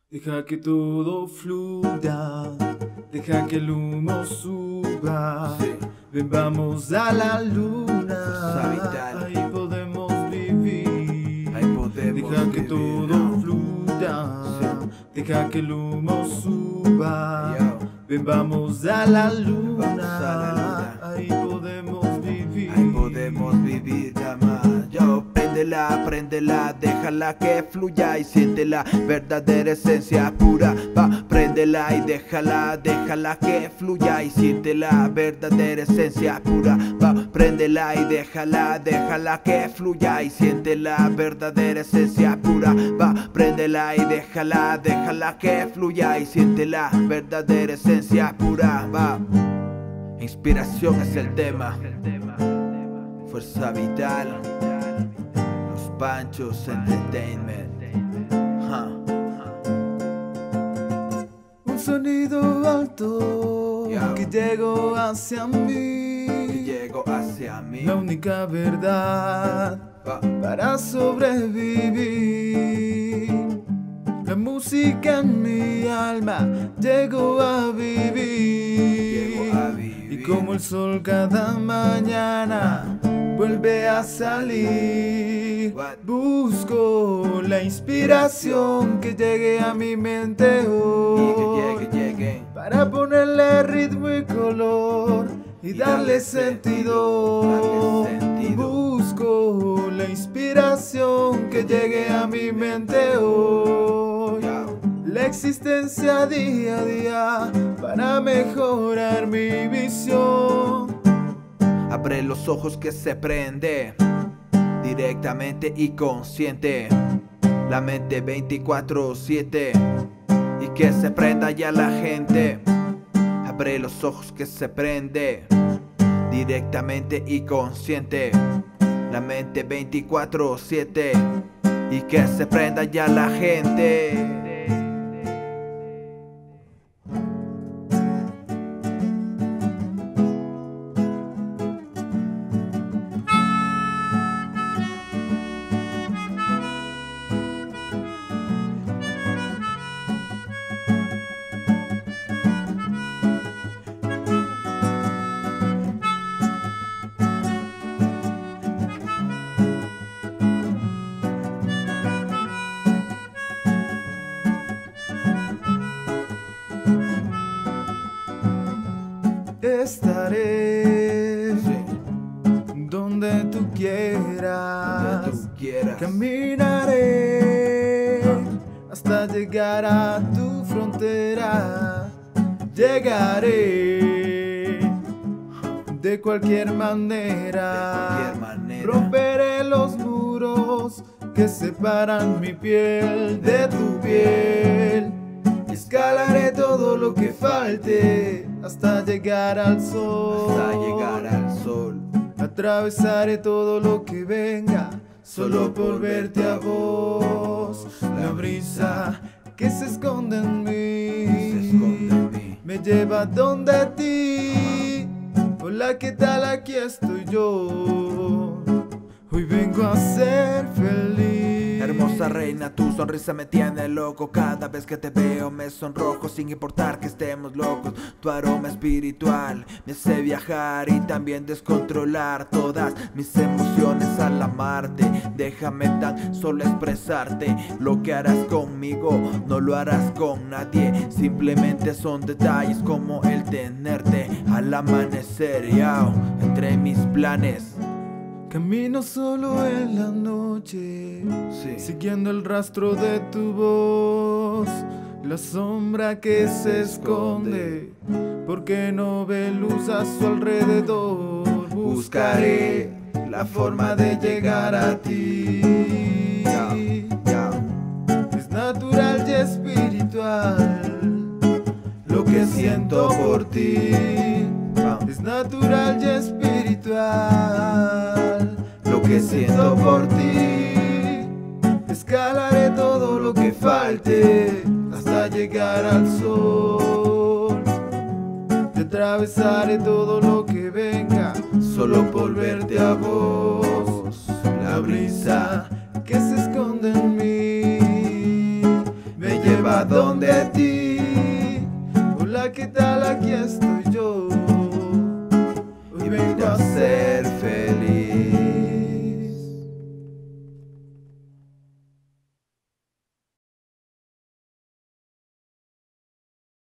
Deja que todo fluya, deja que el humo suba. Sí. Ven, vamos a la luna. Fuerza vital. Ahí podemos vivir. Ahí podemos Deja que vivir, todo ¿no? fluya, Sí. deja que el humo suba. Yo. Ven, vamos a la luna. Vamos a la luna. Ahí podemos vivir. Ahí podemos vivir, llama. Yo, préndela, préndela, déjala que fluya y siente la verdadera esencia pura. Va, préndela y déjala que fluya y siente la verdadera esencia pura. Va, préndela y déjala que fluya y siente la verdadera esencia pura. Va, préndela y déjala que fluya y siente la verdadera esencia pura. Va, inspiración es el tema. Fuerza vital, Los Panchos Entertainment. Un sonido alto Yo. que llegó hacia Que mí. llego hacia mí. La única verdad Va. para sobrevivir. La música en mi alma llegó a vivir. Llegó a vivir. Y como el sol cada mañana vuelve a salir, What? busco la inspiración que llegue a mi mente Y hoy, que llegue. para ponerle ritmo y color y darle sentido. Darle sentido. Busco la inspiración que llegue a mi mente hoy, Yo. la existencia día a día para mejorar mi visión. Abre los ojos que se prende directamente y consciente. La mente 24/7 y que se prenda ya la gente. Abre los ojos que se prende directamente y consciente. La mente 24/7 y que se prenda ya la gente. Estaré Sí. donde tú quieras, Donde tú quieras. caminaré hasta llegar a tu frontera. Llegaré de cualquier manera, romperé los muros que separan mi piel de tu piel. Escalaré todo lo que falte hasta llegar al sol. Hasta llegar al sol. Atravesaré todo lo que venga solo por verte a vos. La brisa que se esconde en Se esconde en mí mí. me lleva donde ti. Hola, ¿qué tal? Aquí estoy yo. Hoy vengo a ser feliz. Hermosa reina, tu sonrisa me tiene loco. Cada vez que te veo me sonrojo, sin importar que estemos locos. Tu aroma espiritual me hace viajar y también descontrolar todas mis emociones al amarte. Déjame tan solo expresarte. Lo que harás conmigo no lo harás con nadie. Simplemente son detalles como el tenerte al amanecer, yao, entre mis planes. Camino solo en la noche, Sí. siguiendo el rastro de tu voz. La sombra que se esconde, porque no ve luz a su alrededor. Buscaré la forma de llegar a ti. Es natural y espiritual lo que siento por ti. Es natural y espiritual lo que siento por ti. Escalaré todo lo que falte hasta llegar al sol. Te atravesaré todo lo que venga solo por verte a vos. La brisa que se esconde en mí me lleva donde ti. Hola, ¿qué tal? Aquí estoy yo.